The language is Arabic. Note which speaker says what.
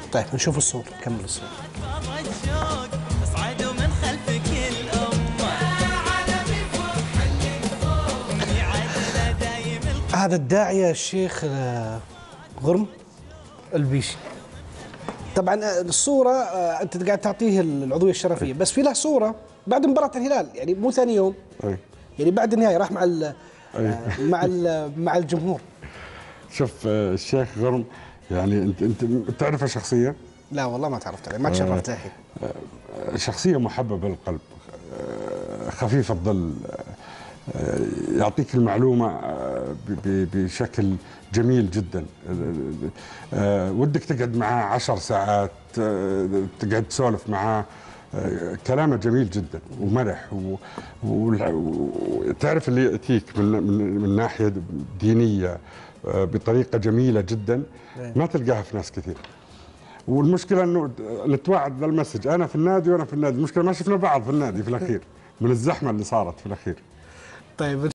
Speaker 1: طيب نشوف الصوت، نكمل الصوت. هذا الداعية الشيخ غرم البيشي. طبعا الصورة أنت قاعد تعطيه العضوية الشرفية، بس في له صورة بعد مباراة الهلال، يعني مو ثاني يوم، يعني بعد النهاية راح مع مع الجمهور.
Speaker 2: شوف الشيخ غرم، يعني انت تعرفه شخصيا؟
Speaker 1: لا والله ما تعرفت عليه، ما تشرفت الحين.
Speaker 2: شخصية محببة للقلب، خفيف الظل، يعطيك المعلومة بشكل جميل جدا. ودك تقعد معاه 10 ساعات، تقعد تسولف معاه. كلامه جميل جدا ومرح، وتعرف اللي يأتيك من ناحية دينية بطريقة جميلة جدا ما تلقاها في ناس كثير. والمشكلة انه نتوعد بالمسج، انا في النادي وانا في النادي، المشكلة ما شفنا بعض في النادي في الاخير من الزحمة اللي صارت في الاخير.
Speaker 1: طيب